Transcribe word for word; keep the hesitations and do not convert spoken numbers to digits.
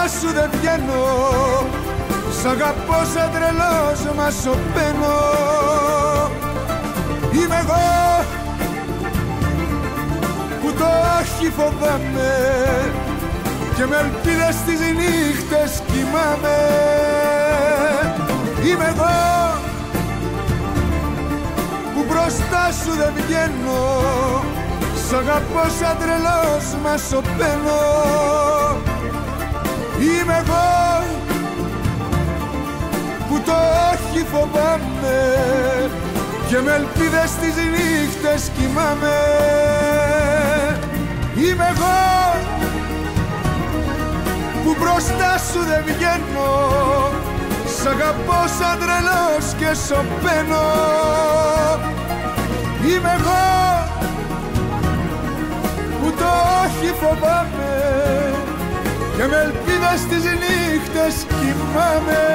σου δεν βγαίνω. Σ' αγαπώ σαν τρελός μα σωπαίνω. Είμαι εγώ που το όχι φοβάμαι και με ελπίδες τις νύχτες κοιμάμαι. Είμαι εγώ που μπροστά σου δεν βγαίνω. Σ' αγαπώ σαν τρελός μα σωπαίνω. Είμαι εγώ που το όχι φοβάμαι και με ελπίδες τις νύχτες κοιμάμαι. Είμαι εγώ που μπροστά σου δεν βγαίνω. Σ' αγαπώ σαν τρελός και σωπαίνω. Είμαι εγώ που το όχι φοβάμαι και με ελπίδες τις νύχτες κοιμάμαι.